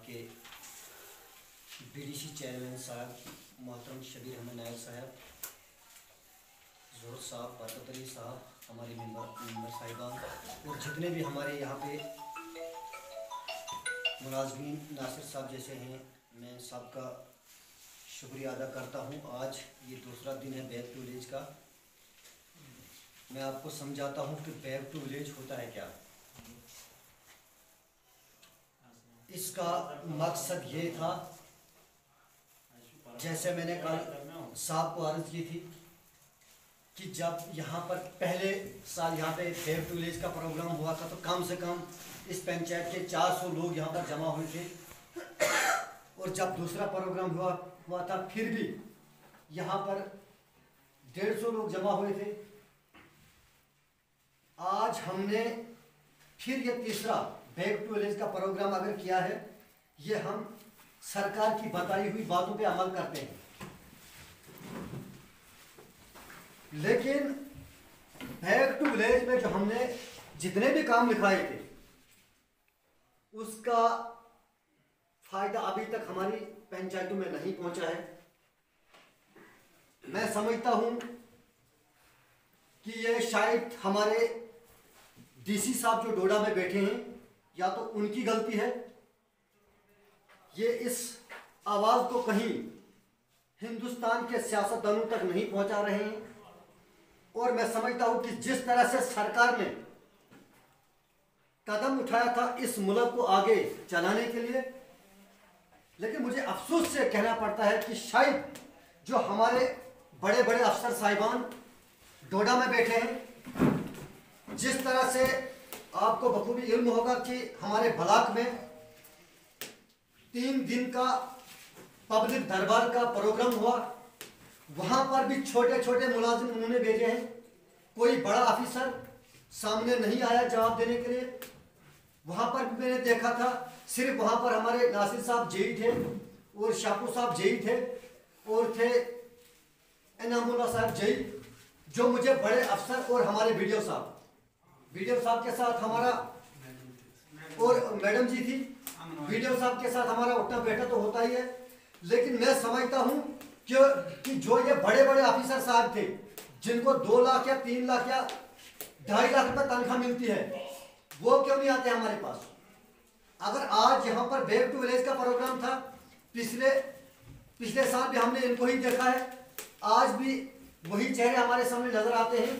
के BDC chairman साहब मोहतरम शबीर अहमद नायक साहब, ज़ोहर साहब, बरकत अली साहब, हमारे मेंबर साहिबान और जितने भी हमारे यहाँ पे मुलाजमीन नासिर साहब जैसे हैं, मैं सबका शुक्रिया अदा करता हूँ। आज ये दूसरा दिन है बैक टू विलेज का। मैं आपको समझाता हूँ कि बैक टू विलेज होता है क्या। इसका मकसद ये था, जैसे मैंने कल साहब को अर्ज़ की थी कि जब यहाँ पर पहले साल यहाँ पे बैक टू विलेज का प्रोग्राम हुआ था तो कम से कम इस पंचायत के 400 लोग यहाँ पर जमा हुए थे, और जब दूसरा प्रोग्राम हुआ था फिर भी यहाँ पर 150 लोग जमा हुए थे। आज हमने फिर ये तीसरा बैक टू विलेज का प्रोग्राम अगर किया है, ये हम सरकार की बताई हुई बातों पे अमल करते हैं, लेकिन बैक टू विलेज में जो हमने जितने भी काम लिखाए थे उसका फायदा अभी तक हमारी पंचायतों में नहीं पहुंचा है। मैं समझता हूं कि ये शायद हमारे डीसी साहब जो डोडा में बैठे हैं, या तो उनकी गलती है, ये इस आवाज को कहीं हिंदुस्तान के सियासतदानों तक नहीं पहुंचा रहे हैं। और मैं समझता हूं कि जिस तरह से सरकार ने कदम उठाया था इस मुल्क को आगे चलाने के लिए, लेकिन मुझे अफसोस से कहना पड़ता है कि शायद जो हमारे बड़े बड़े अफसर साहिबान डोडा में बैठे हैं, जिस तरह से आपको बखूबी इल्म होगा कि हमारे ब्लॉक में 3 दिन का पब्लिक दरबार का प्रोग्राम हुआ, वहां पर भी छोटे छोटे मुलाजिम उन्होंने भेजे हैं। कोई बड़ा ऑफिसर सामने नहीं आया जवाब देने के लिए। वहां पर भी मैंने देखा था, सिर्फ वहां पर हमारे नासिर साहब जेई थे और शापू साहब जेई थे और थे इनामुल्लाह साहब जेई, जो मुझे बड़े अफसर और हमारे वीडियो साहब के साथ हमारा और मैडम जी थी, वीडियो साहब के साथ हमारा उठना बैठा तो होता ही है। लेकिन मैं समझता हूं कि जो ये बड़े बड़े ऑफिसर साहब थे, जिनको 2 लाख या 3 लाख या 2.5 लाख रुपए तनख्वाह मिलती है, वो क्यों नहीं आते हमारे पास। अगर आज यहाँ पर बैक टू विलेज का प्रोग्राम था, पिछले साल भी हमने इनको ही देखा है, आज भी वही चेहरे हमारे सामने नजर आते हैं।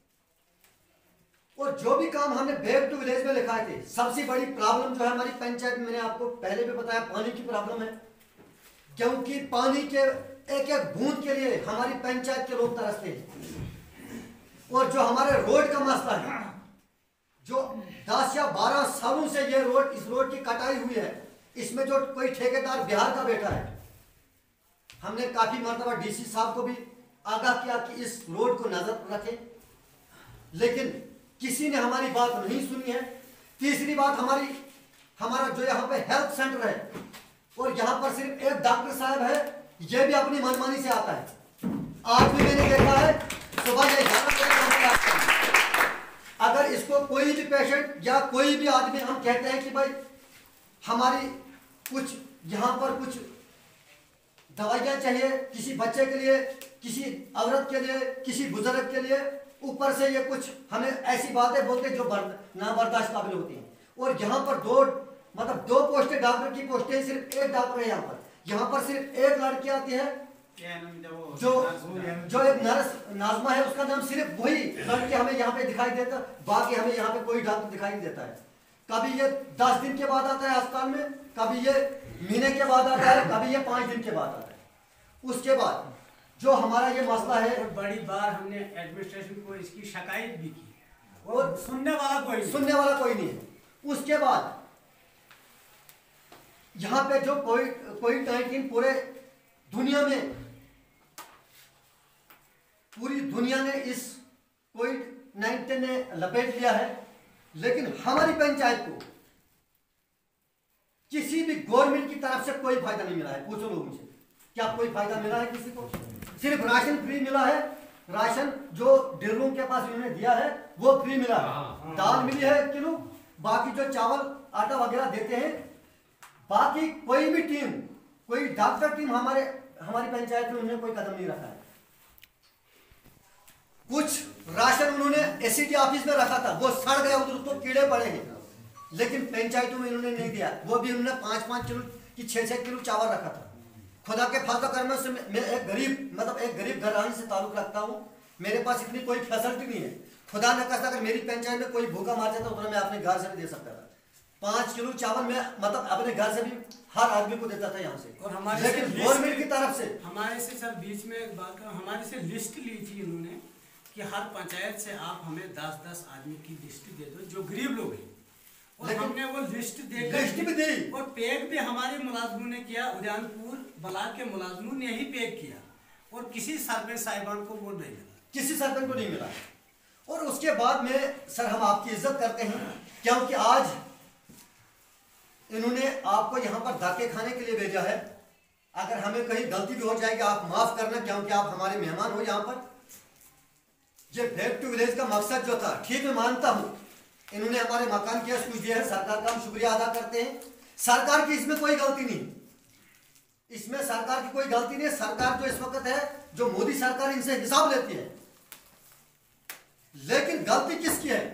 और जो भी काम हमने बैक टू विलेज में लिखाए थे, सबसे बड़ी प्रॉब्लम जो है हमारी पंचायत में, मैंने आपको पहले भी बताया, पानी की प्रॉब्लम है। क्योंकि पानी के एक एक बूंद के लिए हमारी पंचायत के लोग तरसते हैं। और जो हमारे रोड का मसला है, जो 10 या 12 सालों से ये इस रोड की कटाई हुई है, इसमें जो कोई ठेकेदार बिहार का बैठा है, हमने काफी मर्तबा डीसी साहब को भी आगाह किया कि इस रोड को नजर रखें, लेकिन किसी ने हमारी बात नहीं सुनी है। तीसरी बात, हमारा जो यहाँ पे हेल्थ सेंटर है, और यहाँ पर सिर्फ एक डॉक्टर साहब है, ये भी अपनी मनमानी से आता है। आज भी मैंने देखा है, सुबह ये 11 बजे अगर इसको कोई भी पेशेंट या कोई भी आदमी हम कहते हैं कि भाई हमारी कुछ यहाँ पर कुछ दवाइयाँ चाहिए, किसी बच्चे के लिए, किसी औरत के लिए, किसी बुजुर्ग के लिए, ऊपर से ये कुछ हमें ऐसी बातें बोलते जो ना बर्दाश्त काबिल होती हैं। और यहाँ पर 2 पोस्टें डॉक्टर की पोस्टें, सिर्फ एक डॉक्टर है यहाँ पर सिर्फ एक लड़की आती है, जो एक नर्स नाजमा है, उसका नाम, सिर्फ वही लड़की हमें यहाँ पे दिखाई देता, बाकी हमें यहाँ पे कोई डॉक्टर दिखाई नहीं देता है। कभी ये 10 दिन के बाद आता है अस्पताल में, कभी ये महीने के बाद आता है, कभी ये 5 दिन के बाद आता है। उसके बाद जो हमारा ये मसला है, और बड़ी बार हमने एडमिनिस्ट्रेशन को इसकी शिकायत भी की, और सुनने वाला कोई नहीं है। उसके बाद यहाँ पे जो कोविड-19 पूरी दुनिया ने इस कोविड-19 ने लपेट लिया है, लेकिन हमारी पंचायत को किसी भी गवर्नमेंट की तरफ से कोई फायदा नहीं मिला है। पूछो लोगों से, क्या कोई फायदा मिला है किसी को? सिर्फ राशन फ्री मिला है, राशन जो डीलरों के पास इन्होंने दिया है वो फ्री मिला है, दाल मिली है 1 किलो, बाकी जो चावल आटा वगैरह देते हैं बाकी कोई भी टीम, कोई डॉक्टर टीम हमारी पंचायत में उन्होंने कोई कदम नहीं रखा है। कुछ राशन उन्होंने एससीडी ऑफिस में रखा था, वो सड़ गया, उधर उसको कीड़े पड़े हैं, लेकिन पंचायतों में इन्होंने नहीं दिया। वो भी उन्होंने 5-5 किलो की 6-6 किलो चावल रखा था। खुदा के फायदा करने से मैं एक गरीब घराने से ताल्लुक रखता हूँ, मेरे पास इतनी कोई फैसिलिटी नहीं है। खुदा ने कहा अगर मेरी पंचायत में कोई भूखा मार जाता उतना मैं अपने घर से भी दे सकता था। 5 किलो चावल मैं अपने घर से भी हर आदमी को देता था यहाँ से। और हमारे लेकिन गवर्नमेंट की तरफ से हमारे से सर बीच में एक बात करूँ, हमारे से लिस्ट ली थी इन्होंने कि हर पंचायत से आप हमें 10-10 आदमी की लिस्ट दे दो जो गरीब लोग हैं, और हमने वो लिस्ट भी दी और पैक भी हमारे मुलाजमों ने किया। उदयनपुर ब्लॉक के मुलाजमों ने ही पैक किया और किसी सरपंच साहिबान को वो नहीं मिला, किसी सरपंच को नहीं मिला। और उसके बाद में सर हम आपकी इज्जत करते हैं, क्योंकि आज इन्होंने आपको यहाँ पर धक्के खाने के लिए भेजा है। अगर हमें कहीं गलती भी हो जाएगी आप माफ करना, क्योंकि आप हमारे मेहमान हो यहाँ पर। ये बैक टू विलेज का मकसद जो था, ठीक मैं मानता हूँ इन्होंने हमारे मकान के कुछ दिया है, सरकार का हम शुक्रिया अदा करते हैं। सरकार की इसमें कोई गलती नहीं, इसमें सरकार की कोई गलती नहीं। सरकार जो इस वक्त है, जो मोदी सरकार इनसे हिसाब लेती है, लेकिन गलती किसकी है?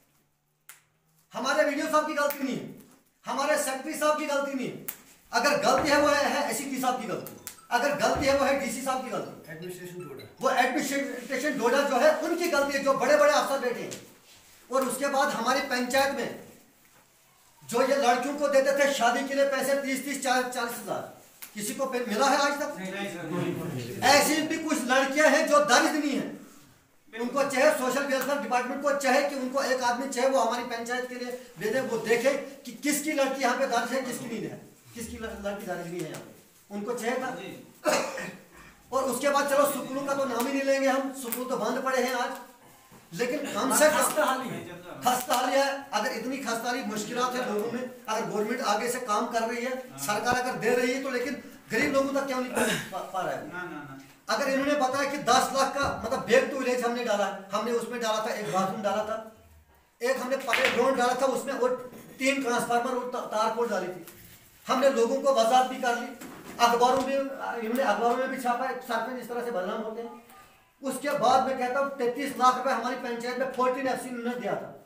हमारे वीडियो साहब की गलती नहीं है, हमारे सेक्रेटरी साहब की गलती नहीं है। अगर गलती है वो है एसपी साहब की गलती, अगर गलती है वो है डीसी साहब की गलती, एडमिनिस्ट्रेशन डोडा जो है उनकी गलती है, जो बड़े बड़े अफसर बैठे हैं। और उसके बाद हमारी पंचायत में जो ये लड़कियों को देते थे शादी के लिए पैसे 30-30, 40-40 हजार, किसी को मिला है आज तक? नहीं। ऐसी भी कुछ लड़कियां हैं जो दर्ज नहीं है, उनको चाहे सोशल वेलफेयर डिपार्टमेंट को चाहे कि उनको एक आदमी चाहे वो हमारी पंचायत के लिए भेजे, वो देखे कि किसकी लड़की यहाँ पे दर्ज है, किसकी नहीं है, किसकी लड़की दर्ज नहीं है यहाँ पे, उनको चाहे था। और उसके बाद चलो स्कूलों का तो नाम ही नहीं लेंगे हम, स्कूल तो बंद पड़े हैं आज, लेकिन कम से कम खस्ताहाली है। अगर इतनी खस्ताहाली मुश्किलात है लोगों में, अगर गवर्नमेंट आगे से काम कर रही है, सरकार अगर दे रही है, तो लेकिन गरीब लोगों तक क्यों नहीं पा रहा है? अगर इन्होंने बताया कि 10 लाख का बैक टू विलेज हमने डाला, हमने उसमें डाला था एक बाथरूम डाला था, एक हमने पटे ग्राउंड डाला था, उसमें और 3 ट्रांसफार्मर और तारपोल डाली थी। हमने लोगों को वजाहत भी कर ली, अखबारों में इन्होंने अखबारों में भी छापा है, सरपंच इस तरह से बदनाम होते हैं। उसके बाद मैं कहता हूँ 33 लाख रुपए हमारी पंचायत में 14 FC उन्होंने दिया था।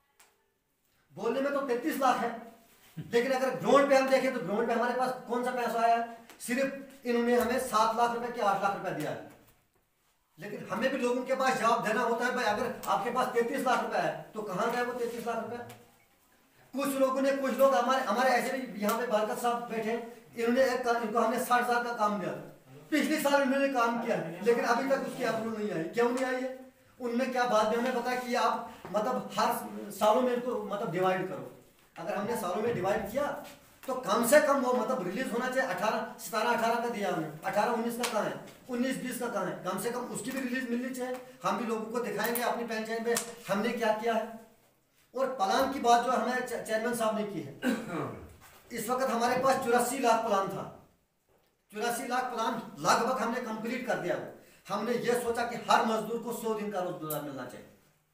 बोलने में तो 33 लाख है, लेकिन अगर ग्राउंड पे हम देखें तो ग्राउंड पे हमारे पास कौन सा पैसा आया है? सिर्फ इन्होंने हमें 7 लाख रुपए के 8 लाख रुपए दिया है। लेकिन हमें भी लोगों के पास जवाब देना होता है, भाई अगर आपके पास 33 लाख रुपए है तो कहाँ गए वो 33 लाख रुपए? कुछ लोग हमारे ऐसे भी यहाँ पे बरकत साहब बैठे, इन्होंने इनको हमने 60 हजार का काम दिया, पिछले साल इन्होंने काम किया, लेकिन अभी तक उसकी अप्रूवल नहीं आई। क्यों नहीं आई है? उनने क्या बाद में हमें बताया कि आप हर सालों में इनको डिवाइड करो। अगर हमने सालों में डिवाइड किया तो कम से कम वो रिलीज होना चाहिए। 17-18 का दिया हमने, 18-19 का कहाँ है, 19-20 का कहाँ है? कम से कम उसकी भी रिलीज मिलनी चाहिए। हम भी लोगों को दिखाएंगे अपनी पंचायत में हमने क्या किया है। और प्लान की बात जो हमें चेयरमैन साहब ने की है, इस वक्त हमारे पास 84 लाख प्लान था। 84 लाख प्लान लगभग हमने कंप्लीट कर दिया। हमने ये सोचा कि हर मजदूर को 100 दिन का रोजगार मिलना चाहिए।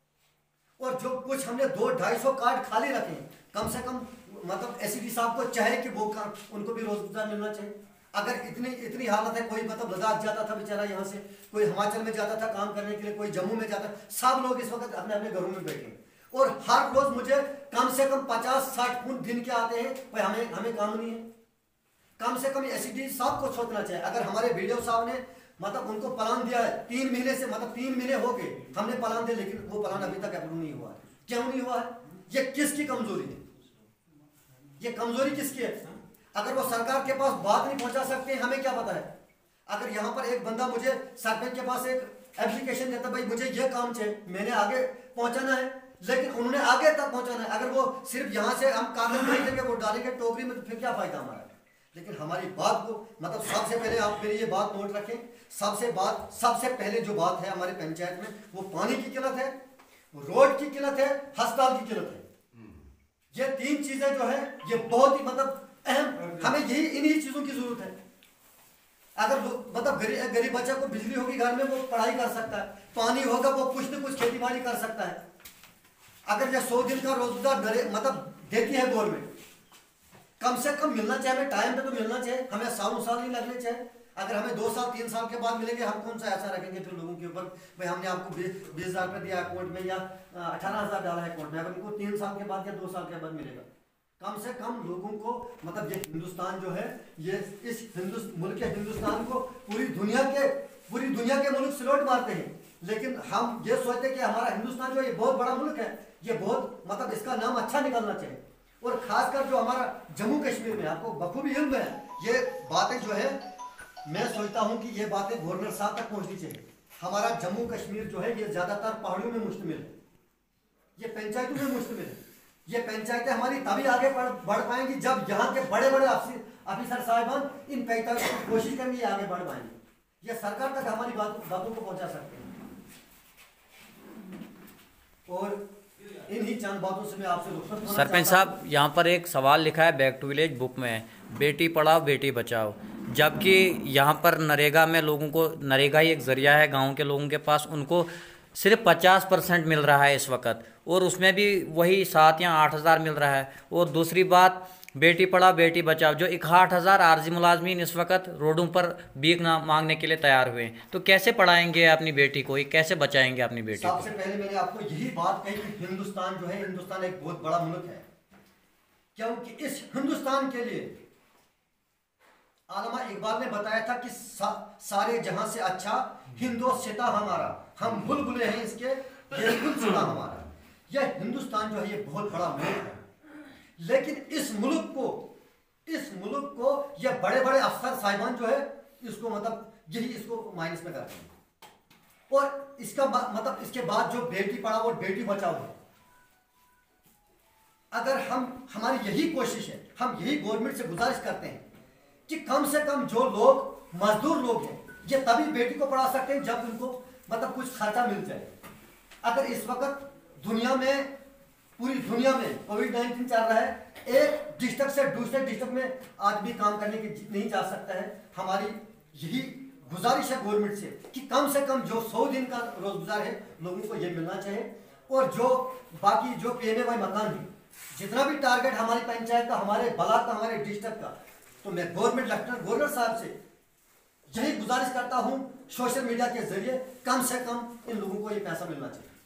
और जो कुछ हमने 200-250 कार्ड खाली रखे, कम से कम एसडी साहब को चाहे कि वो उनको भी रोजगार मिलना चाहिए। अगर इतनी हालत है, कोई लद्दाख जाता था बेचारा, यहाँ से कोई हिमाचल में जाता था काम करने के लिए, कोई जम्मू में जाता, सब लोग इस वक्त अपने अपने घरों में बैठे। और हर रोज मुझे कम से कम 50-60 फोन दिन के आते हैं, भाई हमें काम नहीं है। कम से कम एसडी साहब को सोचना चाहिए। अगर हमारे वीडियो साहब ने उनको प्लान दिया है 3 महीने से, 3 महीने हो गए हमने प्लान दिया, लेकिन वो प्लान अभी तक अप्रूव नहीं हुआ है। क्यों नहीं हुआ है? ये किसकी कमजोरी है? ये कमजोरी किसकी है? अगर वो सरकार के पास बात नहीं पहुंचा सकते, हमें क्या पता है? अगर यहाँ पर एक बंदा मुझे सरपंच के पास एक एप्लीकेशन देता, भाई मुझे ये काम चाहिए, मैंने आगे पहुंचाना है, लेकिन उन्होंने आगे तक पहुंचाना है। अगर वो सिर्फ यहाँ से हम कागज नहीं देंगे, वो डालेंगे टोकरी में, तो फिर क्या फायदा हमारा? लेकिन हमारी बात को सबसे पहले आप मेरी ये बात नोट रखें, सबसे पहले जो बात है हमारे पंचायत में, वो पानी की किल्लत है, रोड की किल्लत है, अस्पताल की किल्लत है। ये 3 चीजें जो है ये बहुत ही अहम, हमें इन्हीं चीजों की जरूरत है। अगर गरीब बच्चा को बिजली होगी घर में, वो पढ़ाई कर सकता है, पानी होगा वो कुछ न कुछ खेती बाड़ी कर सकता है। अगर ये 100 दिन का रोजगार देती है गवर्नमेंट, कम से कम मिलना चाहिए, हमें टाइम पे तो मिलना चाहिए, हमें सालों साल नहीं लगने चाहिए। अगर हमें 2 साल 3 साल के बाद मिलेंगे, हम कौन सा ऐसा रखेंगे फिर लोगों के ऊपर, भाई हमने आपको 20,000 रुपये दिया अकाउंट में या 18,000 डाला है अकाउंट में, अगर उनको 3 साल के बाद या 2 साल के बाद मिलेगा। कम से कम लोगों को मतलब ये हिंदुस्तान जो है, ये इस मुल्क के हिंदुस्तान को पूरी दुनिया के मुल्क स्लॉट मारते हैं, लेकिन हम ये सोचते हैं कि हमारा हिंदुस्तान जो है ये बहुत बड़ा मुल्क है, ये बहुत मतलब इसका नाम अच्छा निकलना चाहिए। और खासकर जो हमारा जम्मू कश्मीर में, आपको बखूबी इल्म है, ये बातें जो है मैं सोचता हूं कि ये बातें गवर्नर साहब तक पहुंचनी चाहिए। हमारा जम्मू कश्मीर जो है ये ज्यादातर पहाड़ियों में मुश्तमिल है, ये पंचायतों में मुश्तमिल है। ये पंचायतें हमारी तभी आगे बढ़ पाएंगी जब यहाँ के बड़े बड़े ऑफिसर साहिबान इन पंचायतों की कोशिश करेंगे, आगे बढ़ पाएंगे। ये सरकार तक हमारी बातों को पहुंचा सकते हैं। और इन्हीं चंद बातों से मैं आपसे रुखसत होना सरपंच साहब, यहाँ पर एक सवाल लिखा है बैक टू विलेज बुक में, बेटी पढ़ाओ बेटी बचाओ, जबकि यहाँ पर नरेगा में लोगों को, नरेगा ही एक जरिया है गांव के लोगों के पास, उनको सिर्फ 50% मिल रहा है इस वक्त, और उसमें भी वही 7 या 8 हज़ार मिल रहा है। और दूसरी बात, बेटी पढ़ाओ बेटी बचाओ, जो 61,000 आरजी मुलाजमीन इस वक्त रोडों पर भीख मांगने के लिए तैयार हुए हैं, तो कैसे पढ़ाएंगे अपनी बेटी को, कैसे बचाएंगे अपनी बेटी को? सबसे पहले मैंने आपको यही बात कही कि हिंदुस्तान जो है, हिंदुस्तान एक बहुत बड़ा मुल्क है, क्योंकि इस हिंदुस्तान के लिए आलमा इकबाल ने बताया था कि सारे जहां से अच्छा हिंदुस्तान हमारा, हम बुलबुले हैं इसके, ये हिंदुस्तान हमारा। यह हिंदुस्तान जो है ये बहुत बड़ा मुल्क है, लेकिन इस मुल्क को ये बड़े बड़े अफसर साहिबान जो है इसको मतलब यही इसको माइनस में करते हैं। और इसका मतलब इसके बाद जो बेटी पढ़ाओ और बेटी बचाओ है, अगर हमारी यही कोशिश है, हम यही गवर्नमेंट से गुजारिश करते हैं कि कम से कम जो लोग मजदूर लोग हैं ये तभी बेटी को पढ़ा सकते हैं जब उनको मतलब कुछ खर्चा मिल जाए। अगर इस वक्त दुनिया में, पूरी दुनिया में कोविड-19 चल रहा है, एक डिस्ट्रिक्ट से दूसरे डिस्ट्रिक्ट में आदमी काम करने की नहीं जा सकता है। हमारी यही गुजारिश है गवर्नमेंट से कि कम से कम जो 100 दिन का रोजगार है लोगों को ये मिलना चाहिए। और जो बाकी जो PMAY मकान है, जितना भी टारगेट हमारी पंचायत का, हमारे ब्लॉक का, हमारे डिस्ट्रिक्ट का, तो मैं गवर्नर साहब से यही गुजारिश करता हूं सोशल मीडिया के जरिए कम से कम इन लोगों को ये पैसा मिलना चाहिए।